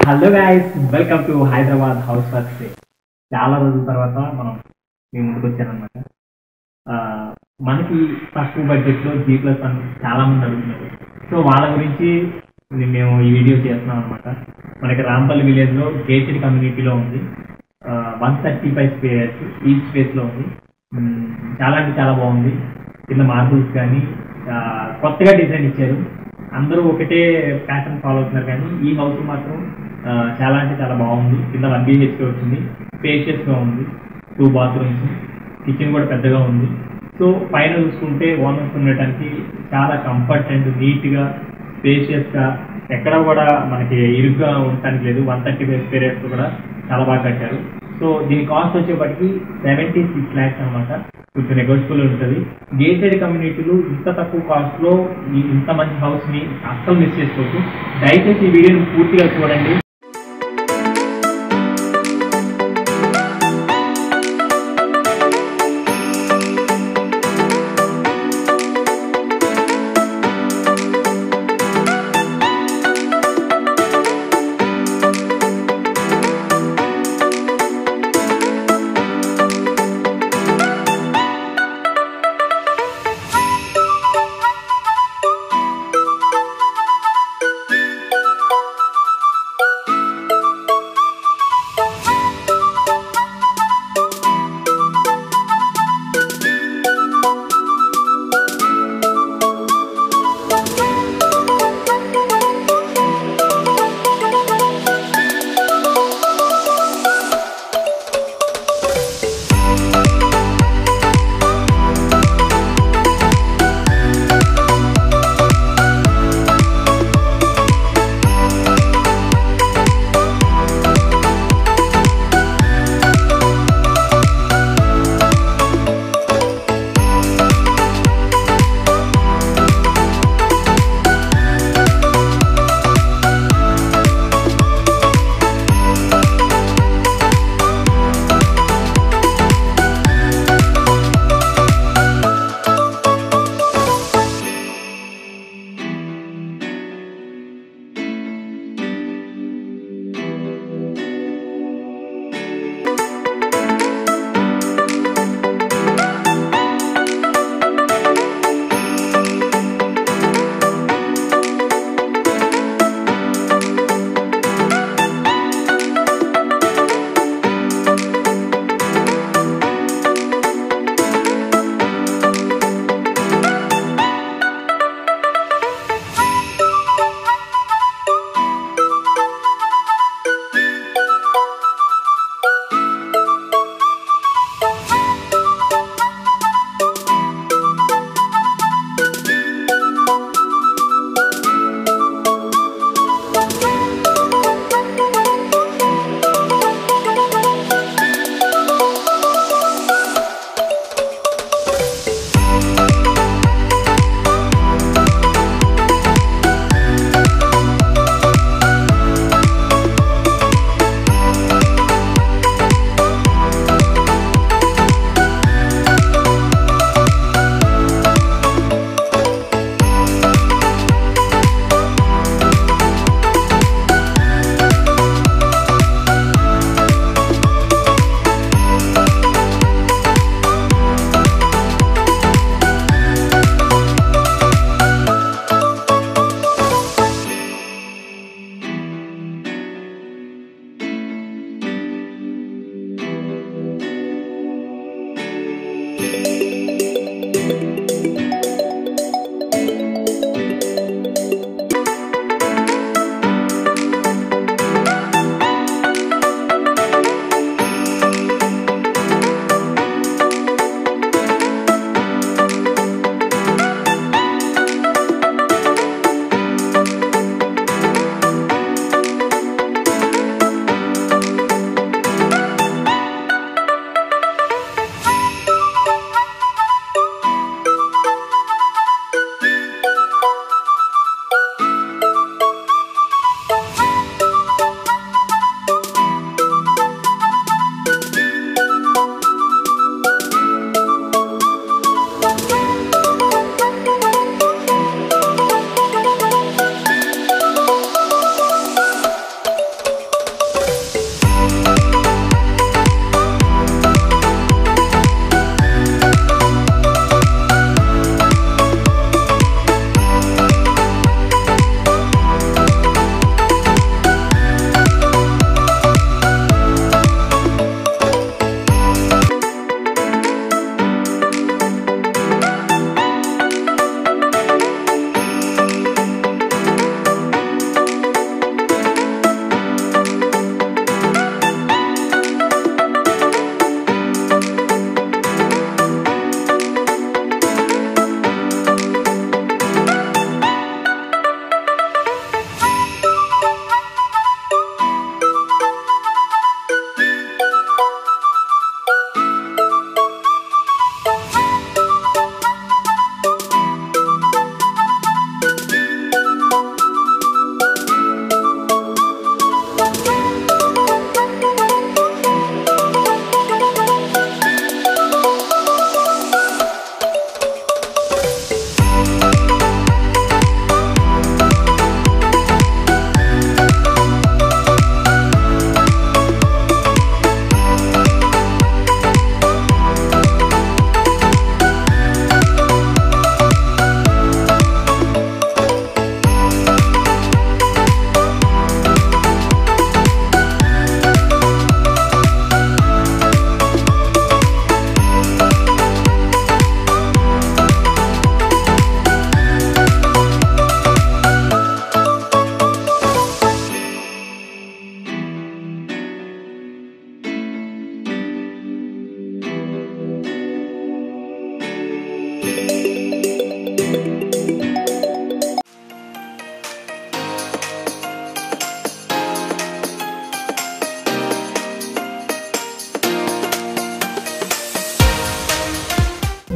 Hello guys, welcome to Hyderabad house for sale. చాలా రోజుల తర్వాత మనం మీ ముందుకు వచ్చానమాట. మనకి తక్కువ బడ్జెట్లో G+1 చాలా మంది అడుగుతున్నారు. సో వాళ్ళ గురించి మేము ఈ వీడియో చేస్తున్నాం అనమాట. మనకి రాంపల్లి విలేజ్లో గేటెడ్ కమ్యూనిటీలో ఉంది. 135 స్క్వేర్స్ ఈస్ట్ స్పేస్లో ఉంది. చాలా అంటే చాలా బాగుంది. కింద మార్బుల్స్ కానీ కొత్తగా డిజైన్ ఇచ్చారు. అందరూ ఒకటే ప్యాటర్న్ ఫాలో అవుతున్నారు, కానీ ఈ హౌస్ మాత్రం చాలా అంటే చాలా బాగుంది. కింద 1 BHK వచ్చింది, స్పేషియస్గా ఉంది. 2 బాత్రూమ్స్, కిచెన్ కూడా పెద్దగా ఉంది. సో పైన చూసుకుంటే ఓనర్స్ ఉండటానికి చాలా కంఫర్ట్ అండ్ నీట్గా స్పేషియస్గా, ఎక్కడ కూడా మనకి ఇరుగ్గా ఉండటానికి లేదు. 135 స్క్వేర్ కూడా చాలా బాగా కట్టారు. సో దీని కాస్ట్ వచ్చేప్పటికి 76 lakhs అనమాట. కొంచెం నెగోషియబుల్ ఉంటుంది. గేటెడ్ కమ్యూనిటీలు ఇంత తక్కువ కాస్ట్లో ఇంత మంచి హౌస్ని అస్సలు మిస్ చేసుకోవచ్చు. దయచేసి ఈ వీడియోని పూర్తిగా చూడండి.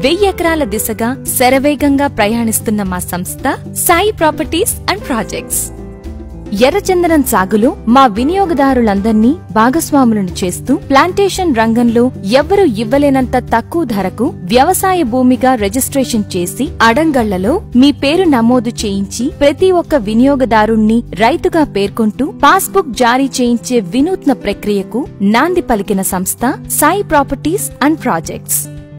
1000 ఎకరాల దిశగా శరవేగంగా ప్రయాణిస్తున్న మా సంస్థ సాయి ప్రాపర్టీస్ అండ్ ప్రాజెక్ట్స్. ఎర్రచందనం సాగులో మా వినియోగదారులందర్నీ భాగస్వాములను చేస్తూ ప్లాంటేషన్ రంగంలో ఎవ్వరూ ఇవ్వలేనంత తక్కువ ధరకు వ్యవసాయ భూమిగా రిజిస్ట్రేషన్ చేసి అడంగళ్లలో మీ పేరు నమోదు చేయించి ప్రతి ఒక్క వినియోగదారుణ్ణి రైతుగా పేర్కొంటూ పాస్బుక్ జారీ చేయించే వినూత్న ప్రక్రియకు నాంది పలికిన సంస్థ సాయి ప్రాపర్టీస్ అండ్ ప్రాజెక్ట్స్.